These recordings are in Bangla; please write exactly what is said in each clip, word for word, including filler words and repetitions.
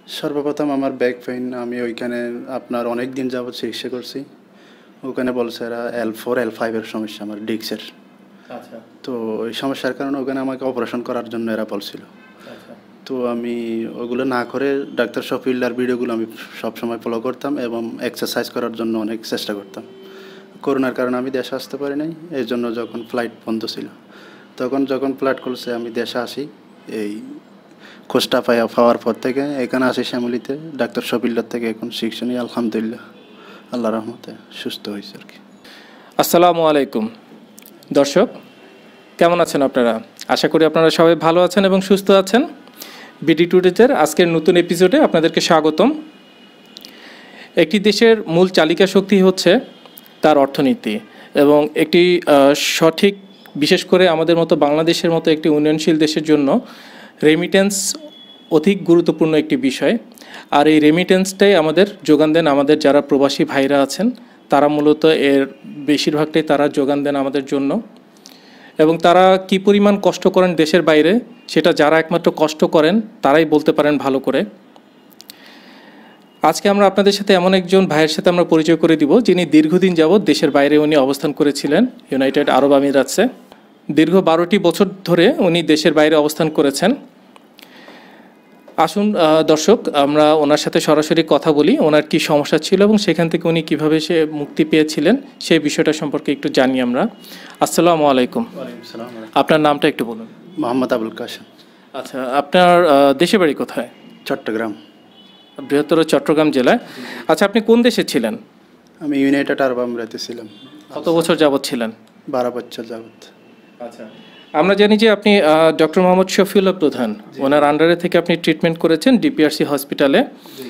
সর্বপ্রথম আমার ব্যাক পেইন আমি ওইখানে আপনার অনেক দিন যাবৎ চিকিৎসা করছি। ওখানে বলছে এরা এল ফোর এল ফাইভের সমস্যা আমার ডিস্কের। আচ্ছা। তো ওই সমস্যার কারণে ওখানে আমাকে অপারেশন করার জন্য এরা বলছিল। আচ্ছা। তো আমি ওগুলো না করে ডাক্তার শফিউল্লাহর ভিডিওগুলো আমি সবসময় ফলো করতাম এবং এক্সারসাইজ করার জন্য অনেক চেষ্টা করতাম। করোনার কারণে আমি দেশে আসতে পারি নাই, এই জন্য যখন ফ্লাইট বন্ধ ছিল তখন যখন ফ্লাইট খুলছে আমি দেশে আসি। এই খোঁজটা পাই পাওয়ার পর থেকে এখানে আসি শ্যামলিতে ডাক্তার শফিউল্লাহর থেকে এখন শিক্ষা নিয়ে আলহামদুলিল্লাহ আল্লাহ রহমতে সুস্থ হয়েছে আর কি। আসসালামু আলাইকুম দর্শক, কেমন আছেন আপনারা? আশা করি আপনারা সবাই ভালো আছেন এবং সুস্থ আছেন। বিডি টুডেজের আজকের নতুন এপিসোডে আপনাদেরকে স্বাগতম। একটি দেশের মূল চালিকা শক্তি হচ্ছে তার অর্থনীতি, এবং একটি সঠিক, বিশেষ করে আমাদের মতো বাংলাদেশের মতো একটি উন্নয়নশীল দেশের জন্য রেমিটেন্স অধিক গুরুত্বপূর্ণ একটি বিষয়। আর এই রেমিটেন্সটাই আমাদের যোগান দেন আমাদের যারা প্রবাসী ভাইরা আছেন, তারা মূলত এর বেশিরভাগটাই তারা যোগান দেন আমাদের জন্য। এবং তারা কি পরিমাণ কষ্ট করেন দেশের বাইরে, সেটা যারা একমাত্র কষ্ট করেন তারাই বলতে পারেন ভালো করে। আজকে আমরা আপনাদের সাথে এমন একজন ভাইয়ের সাথে আমরা পরিচয় করে দিব, যিনি দীর্ঘদিন যাবৎ দেশের বাইরে উনি অবস্থান করেছিলেন ইউনাইটেড আরব আমিরাতসে। দীর্ঘ বারোটি বছর ধরে উনি দেশের বাইরে অবস্থান করেছেন। আসুন দর্শক, আমরা ওনার সাথে সরাসরি কথা বলি, ওনার কি সমস্যা ছিল এবং সেখান থেকে উনি কিভাবে সে মুক্তি পেয়েছিলেন সেই বিষয়টা সম্পর্কে একটু জানি আমরা। আসসালামু আলাইকুম। আপনার নামটা একটু বলুন। মোহাম্মদ আবুল কাশেম। আচ্ছা, আপনার দেশের বাড়ি কোথায়? চট্টগ্রাম, বৃহত্তর চট্টগ্রাম জেলায়। আচ্ছা, আপনি কোন দেশে ছিলেন? আমি ইউনাইটেড আরব আমিরাতে ছিলাম। কত বছর যাবৎ ছিলেন? বারো বছর যাবৎ। আচ্ছা, আমরা জানি যে আপনি ডক্টর মোহাম্মদ শফিউল্লাহ প্রধান, ওনার আন্ডারে থেকে আপনি ট্রিটমেন্ট করেছেন ডিপিআরসি হসপিটালে।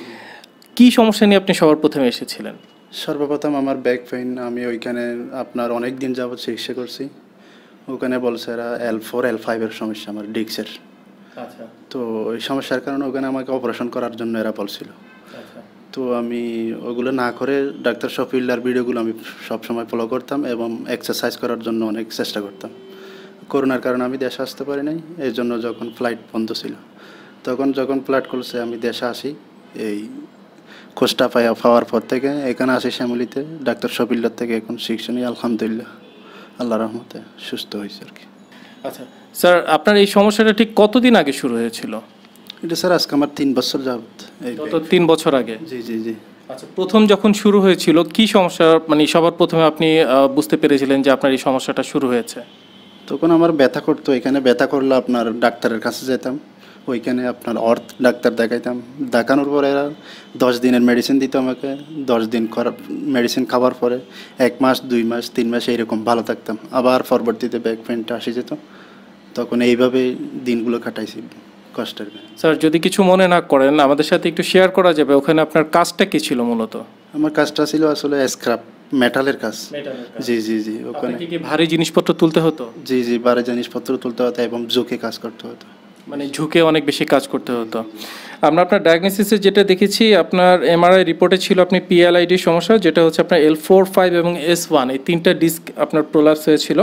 কি সমস্যা নিয়ে আপনি সবার প্রথমে এসেছিলেন? সর্বপ্রথম আমার ব্যাক পেইন আমি ওইখানে আপনার অনেক দিন যাবৎ চিকিৎসা করছি। ওখানে বলছে এরা এল ফোর এল ফাইভের সমস্যা আমার ডিস্কের। আচ্ছা। তো ওই সমস্যার কারণে ওখানে আমাকে অপারেশন করার জন্য এরা বলছিল। আচ্ছা। তো আমি ওগুলো না করে ডাক্তার শফিউল্লাহর ভিডিওগুলো আমি সবসময় ফলো করতাম এবং এক্সারসাইজ করার জন্য অনেক চেষ্টা করতাম। করোনার কারণে আমি দেশে আসতে পারি নাই, এই জন্য যখন ফ্লাইট বন্ধ ছিল তখন যখন ফ্লাইট খুলছে আমি দেশে আসি। এই খোঁজটা পাই পাওয়ার পর থেকে এখানে আসি শ্যামলিতে ডাক্তার শফিউল্লাহর থেকে এখন শিক্ষা নিয়ে আলহামদুলিল্লাহ আল্লাহ রহমতে সুস্থ হয়েছে আর কি। আচ্ছা স্যার, আপনার এই সমস্যাটা ঠিক কতদিন আগে শুরু হয়েছিল? এটা স্যার আজকে আমার তিন বছর যাবত। গত তিন বছর আগে? জি জি জি। আচ্ছা, প্রথম যখন শুরু হয়েছিল কি সমস্যা, মানে সবার প্রথমে আপনি বুঝতে পেরেছিলেন যে আপনার এই সমস্যাটা শুরু হয়েছে? তখন আমার ব্যথা করতো, এখানে ব্যথা করলে আপনার ডাক্তারের কাছে যেতাম, ওইখানে আপনার অর্থ ডাক্তার দেখাইতাম। দেখানোর পরে এরা দশ দিনের মেডিসিন দিত আমাকে। দশ দিন করা মেডিসিন খাওয়ার পরে এক মাস দুই মাস তিন মাস এইরকম ভালো থাকতাম, আবার পরবর্তীতে ব্যাক পেনটা আসে যেত। তখন এইভাবে দিনগুলো কাটাইছি কষ্টের। স্যার, যদি কিছু মনে না করেন আমাদের সাথে একটু শেয়ার করা যাবে, ওখানে আপনার কাজটা কি ছিল মূলত? আমার কাজটা ছিল আসলে স্ক্র্যাপ মেটালের কাজ। জি জি জি। ওখানে কি ভারী জিনিসপত্র তুলতে হতো? জি জি, ভারী জিনিসপত্র তুলতে হতো এবং ঝুঁকে কাজ করতে হতো। মানে ঝুঁকে অনেক বেশি কাজ করতে হতো। আমরা আপনার ডায়াগনোসিসে যেটা দেখেছি, আপনার এমআরআই রিপোর্টে ছিল আপনি পিএলআইডি সমস্যা, যেটা হচ্ছে আপনার এল ফোর ফাইভ এবং এস ওয়ান, এই তিনটা ডিস্ক আপনার প্রোলাপস হয়েছিল।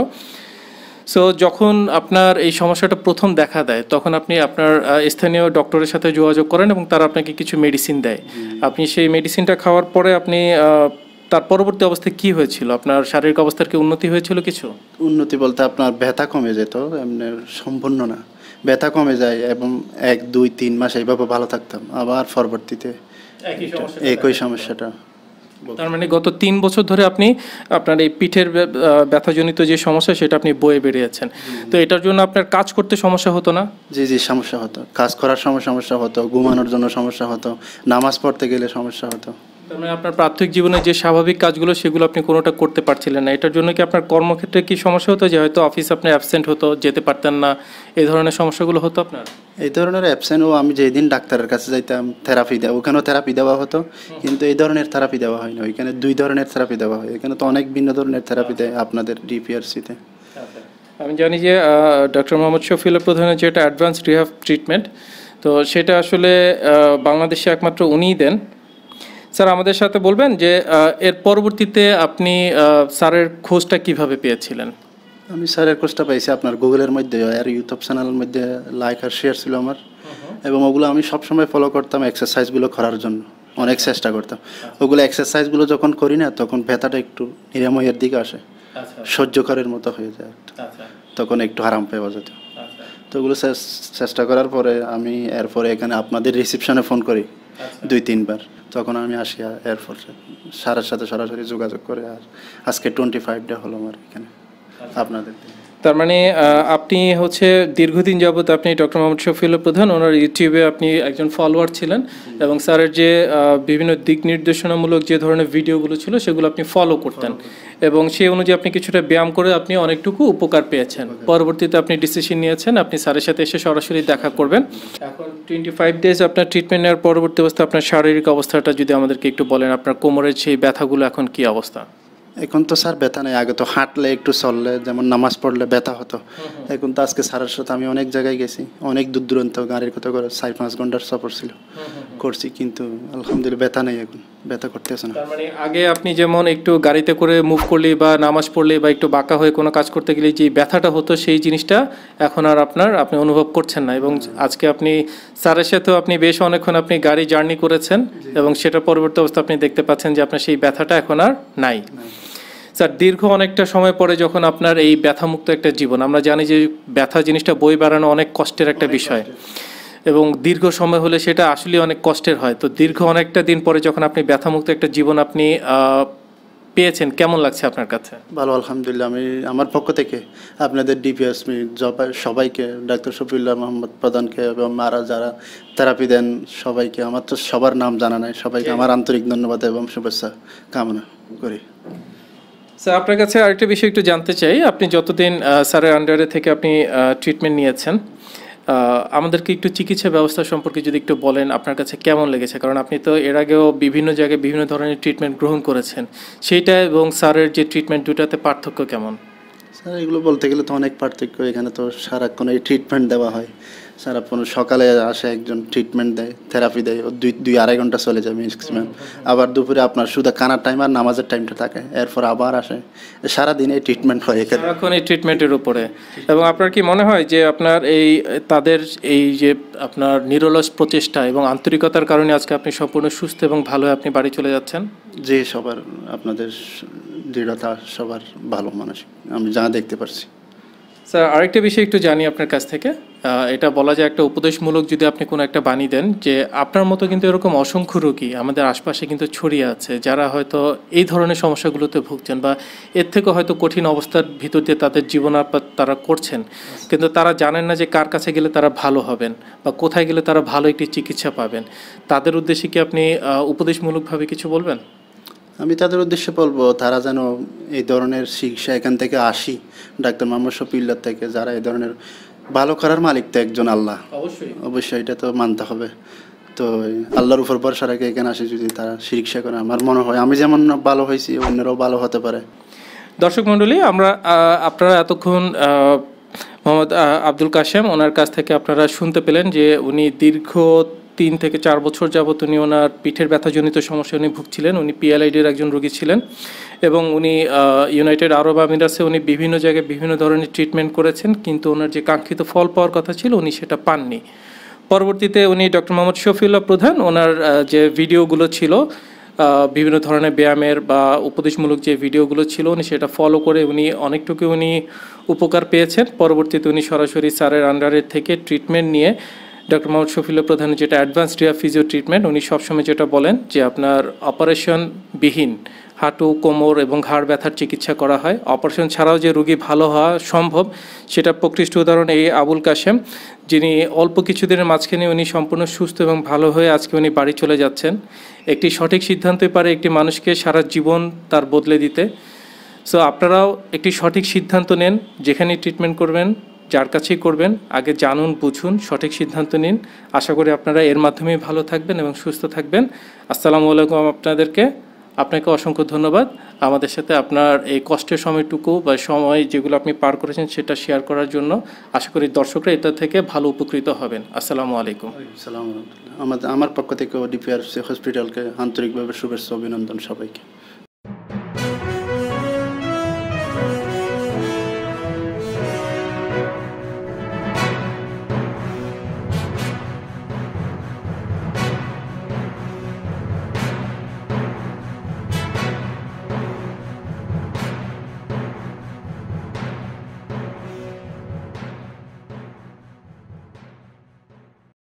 সো যখন আপনার এই সমস্যাটা প্রথম দেখা দেয় তখন আপনি আপনার স্থানীয় ডক্টরের সাথে যোগাযোগ করেন এবং তারা আপনাকে কিছু মেডিসিন দেয়। আপনি সেই মেডিসিনটা খাওয়ার পরে আপনি তার পরবর্তী অবস্থায় কি হয়েছিল? আপনার শারীরিক অবস্থার কি উন্নতি হয়েছিল? কিছু উন্নতি বলতে আপনার ব্যথা কমে যেত, এমনি সম্পূর্ণ না, ব্যথা কমে যায় এবং এক দুই তিন মাস এইভাবে ভালো থাকতাম, আবার পরবর্তীতে একই সমস্যাটা। তার মানে গত তিন বছর ধরে আপনি আপনার এই পিঠের ব্যথাজনিত যে সমস্যা সেটা আপনি বয়ে বেরিয়েছেন। তো এটার জন্য আপনার কাজ করতে সমস্যা হতো না? জি জি, সমস্যা হতো, কাজ করার সময় সমস্যা হতো, ঘুমানোর জন্য সমস্যা হতো, নামাজ পড়তে গেলে সমস্যা হতো। তার মানে আপনার প্রাথমিক জীবনে যে স্বাভাবিক কাজগুলো সেগুলো আপনি কোনোটা করতে পারছিলেন না। এটার জন্য কি আপনার কর্মক্ষেত্রে কি সমস্যা হতো, যে হয়তো অফিস আপনি অ্যাবসেন্ট হতো, যেতে পারতেন না, এই ধরনের সমস্যাগুলো হতো আপনার? এই ধরনের অ্যাবসেন্টও আমি যেদিন ডাক্তারের কাছে যাইতাম থেরাপি দেওয়া, ওখানেও থেরাপি দেওয়া হতো, কিন্তু এই ধরনের থেরাপি দেওয়া হয় না। ওইখানে দুই ধরনের থেরাপি দেওয়া হয়, এখানে তো অনেক ভিন্ন ধরনের থেরাপি দেয় আপনাদের ডিপিআরসিতে। আমি জানি যে ডক্টর মোহাম্মদ শফিউল্লাহ প্রধানের যেটা অ্যাডভান্স রিহ্যাব ট্রিটমেন্ট, তো সেটা আসলে বাংলাদেশে একমাত্র উনিই দেন। স্যার, আমাদের সাথে বলবেন যে এর পরবর্তীতে আপনি স্যারের খোঁজটা কিভাবে পেয়েছিলেন? আমি স্যারের খোঁজটা পাইছি আপনার গুগলের মধ্যে আর ইউটিউব চ্যানেলের মধ্যে লাইক আর শেয়ার ছিল আমার, এবং ওগুলো আমি সবসময় ফলো করতাম এক্সারসাইজগুলো করার জন্য, অনেক চেষ্টা করতাম। ওগুলো এক্সারসাইজগুলো যখন করি না তখন ব্যথাটা একটু নিরাময়ের দিকে আসে, সহ্য করার মতো হয়ে যায়, তখন একটু আরাম পাওয়া যেত। তো ওগুলো চেষ্টা করার পরে আমি এরপরে এখানে আপনাদের রিসিপশনে ফোন করি দুই তিনবার, তখন আমি আসি এরপর স্যারের সাথে সরাসরি যোগাযোগ করে। আর আজকে টোয়েন্টি ফাইভ ডে হলো আমার এখানে আপনাদের। তার মানে আপনি হচ্ছে দীর্ঘদিন যাবত আপনি ডক্টর মোহাম্মদ শফিউল্লাহ প্রধান ওনার ইউটিউবে আপনি একজন ফলোয়ার ছিলেন এবং স্যারের যে বিভিন্ন দিক নির্দেশনামূলক যে ধরনের ভিডিওগুলো ছিল সেগুলো আপনি ফলো করতেন এবং সেই অনুযায়ী আপনি কিছুটা ব্যায়াম করে আপনি অনেকটুকু উপকার পেয়েছেন। পরবর্তীতে আপনি ডিসিশন নিয়েছেন আপনি স্যারের সাথে এসে সরাসরি দেখা করবেন। এখন টোয়েন্টি ফাইভ ডেজ আপনার ট্রিটমেন্ট নেওয়ার পরবর্তী অবস্থা আপনার শারীরিক অবস্থাটা যদি আমাদেরকে একটু বলেন, আপনার কোমরের সেই ব্যথাগুলো এখন কি অবস্থা? এখন তো স্যার ব্যথা নেই, আগে তো হাঁটলে একটু চললে যেমন নামাজ পড়লে ব্যথা হতো, এখন তো আজকে স্যারের সাথে আমি অনেক জায়গায় গেছি, অনেক দূর দূরান্ত গাড়ির কথা করে চার পাঁচ ঘন্টার সফর ছিল করছি, কিন্তু আলহামদুলিল্লাহ ব্যথা নেই, এখন ব্যথা করতেছে না। তার মানে আগে আপনি যেমন একটু গাড়িতে করে মুভ করলে বা নামাজ পড়লে বা একটু বাঁকা হয়ে কোনো কাজ করতে গেলে যে ব্যথাটা হতো সেই জিনিসটা এখন আর আপনার আপনি অনুভব করছেন না এবং আজকে আপনি স্যারের সাথেও আপনি বেশ অনেকক্ষণ আপনি গাড়ি জার্নি করেছেন এবং সেটা পরবর্তী অবস্থা আপনি দেখতে পাচ্ছেন যে আপনার সেই ব্যথাটা এখন আর নাই। স্যার দীর্ঘ অনেকটা সময় পরে যখন আপনার এই ব্যথামুক্ত একটা জীবন, আমরা জানি যে ব্যথা জিনিসটা বই বেড়ানো অনেক কষ্টের একটা বিষয় এবং দীর্ঘ সময় হলে সেটা আসলে অনেক কষ্টের হয়, তো দীর্ঘ অনেকটা দিন পরে যখন আপনি ব্যথামুক্ত একটা জীবন আপনি পেয়েছেন কেমন লাগছে আপনার কাছে? ভালো আলহামদুলিল্লাহ। আমি আমার পক্ষ থেকে আপনাদের ডিপিএস সবাইকে, ডাক্তার শফিউল্লাহ মোহাম্মদ প্রধানকে এবং আরা যারা থেরাপি দেন সবাইকে, আমার তো সবার নাম জানা নাই, সবাইকে আমার আন্তরিক ধন্যবাদ এবং শুভেচ্ছা কামনা করি। স্যার আপনার কাছে আরেকটা বিষয় একটু জানতে চাই, আপনি যতদিন স্যারের আন্ডারে থেকে আপনি ট্রিটমেন্ট নিয়েছেন আমাদেরকে একটু চিকিৎসা ব্যবস্থা সম্পর্কে যদি একটু বলেন আপনার কাছে কেমন লেগেছে, কারণ আপনি তো এর আগেও বিভিন্ন জায়গায় বিভিন্ন ধরনের ট্রিটমেন্ট গ্রহণ করেছেন, সেইটা এবং স্যারের যে ট্রিটমেন্ট দুটাতে পার্থক্য কেমন? স্যার এগুলো বলতে গেলে তো অনেক পার্থক্য, এখানে তো সারাক্ষণ এই ট্রিটমেন্ট দেওয়া হয়, সারাক্ষণ সকালে আসে একজন ট্রিটমেন্ট দেয়, থেরাপি দেয়, ও দুই দুই আড়াই ঘন্টা চলে যায় ম্যাক্সিমাম, আবার দুপুরে আপনার শুধু কানার টাইম আর নামাজের টাইমটা থাকে, এরপর আবার আসে, সারাদিন এই ট্রিটমেন্ট হয় এখানে, সারাক্ষণ এই ট্রিটমেন্টের উপরে। এবং আপনার কি মনে হয় যে আপনার এই তাদের এই যে আপনার নিরলস প্রচেষ্টা এবং আন্তরিকতার কারণে আজকে আপনি সম্পূর্ণ সুস্থ এবং ভালো হয়ে আপনি বাড়ি চলে যাচ্ছেন? যে সবার আপনাদের দৃঢ়তা সবার ভালো মানসিক আমি যা দেখতে পারছি। স্যার আরেকটা বিষয় একটু জানি আপনার কাছ থেকে, এটা বলা যায় একটা উপদেশমূলক যদি আপনি কোনো একটা বাণী দেন, যে আপনার মতো কিন্তু এরকম অসংখ্য রোগী আমাদের আশপাশে কিন্তু ছড়িয়ে আছে যারা হয়তো এই ধরনের সমস্যাগুলোতে ভুগছেন বা এর থেকে হয়তো কঠিন অবস্থার ভিতর দিয়ে তাদের জীবনাপাত তারা করছেন, কিন্তু তারা জানেন না যে কার কাছে গেলে তারা ভালো হবেন বা কোথায় গেলে তারা ভালো একটি চিকিৎসা পাবেন, তাদের উদ্দেশ্যে কি আপনি উপদেশমূলকভাবে কিছু বলবেন? আমি তাদের উদ্দেশ্যে বলবো তারা যেন এই ধরনের চিকিৎসা এখান থেকে আসি ডাক্তার মোহাম্মদ শফিউল্লাহ থেকে, যারা এই ধরনের ভালো করার মালিক তো একজন আল্লাহ, অবশ্যই অবশ্যই এটা তো মানতে হবে, তো আল্লাহর উপর ভরসা রেখে এখানে আসি যদি তারা চিকিৎসা করে, আমার মনে হয় আমি যেমন ভালো হয়েছি অন্যরাও ভালো হতে পারে। দর্শক মণ্ডলী, আমরা আপনারা এতক্ষণ মোহাম্মদ আব্দুল কাশেম ওনার কাছ থেকে আপনারা শুনতে পেলেন যে উনি দীর্ঘ তিন থেকে চার বছর যাবত উনি ওনার পিঠের ব্যথাজনিত সমস্যা উনি ভুগছিলেন, উনি পিএলআইডির একজন রোগী ছিলেন এবং উনি ইউনাইটেড আরব আমিরাতে উনি বিভিন্ন জায়গায় বিভিন্ন ধরনের ট্রিটমেন্ট করেছেন, কিন্তু ওনার যে কাঙ্ক্ষিত ফল পাওয়ার কথা ছিল উনি সেটা পাননি। পরবর্তীতে উনি ডক্টর মোহাম্মদ শফিউল্লাহ প্রধান ওনার যে ভিডিওগুলো ছিল বিভিন্ন ধরনের ব্যায়ামের বা উপদেশমূলক যে ভিডিওগুলো ছিল উনি সেটা ফলো করে উনি অনেকটুকু উনি উপকার পেয়েছেন। পরবর্তীতে উনি সরাসরি স্যারের আন্ডারের থেকে ট্রিটমেন্ট নিয়ে ডক্টর মোহাম্মদ শফিউল্লাহ প্রধানের যেটা অ্যাডভান্সড রিয়া ফিজিও ট্রিটমেন্ট, উনি সবসময় যেটা বলেন যে আপনার অপারেশনবিহীন হাঁটু, কোমর এবং ঘাড় ব্যথার চিকিৎসা করা হয়, অপারেশন ছাড়াও যে রোগী ভালো হওয়া সম্ভব সেটা প্রকৃষ্ট উদাহরণ এই আবুল কাশেম, যিনি অল্প কিছুদিনের মাঝখানে উনি সম্পূর্ণ সুস্থ এবং ভালো হয়ে আজকে উনি বাড়ি চলে যাচ্ছেন। একটি সঠিক সিদ্ধান্তই পারে একটি মানুষকে সারা জীবন তার বদলে দিতে। সো আপনারাও একটি সঠিক সিদ্ধান্ত নেন, যেখানে ট্রিটমেন্ট করবেন যার কাছেই করবেন আগে জানুন, বুঝুন, সঠিক সিদ্ধান্ত নিন। আশা করি আপনারা এর মাধ্যমেই ভালো থাকবেন এবং সুস্থ থাকবেন। আসসালামু আলাইকুম আপনাদেরকে, আপনাকে অসংখ্য ধন্যবাদ আমাদের সাথে আপনার এই কষ্টের সময়টুকু বা সময় যেগুলো আপনি পার করেছেন সেটা শেয়ার করার জন্য। আশা করি দর্শকরা এটা থেকে ভালো উপকৃত হবেন। আসসালামু আলাইকুম। আসসালামু আলাইকুম। আমাদের আমার পক্ষ থেকে ডিপিআরসি হসপিটালকে আন্তরিকভাবে শুভেচ্ছা অভিনন্দন সবাইকে।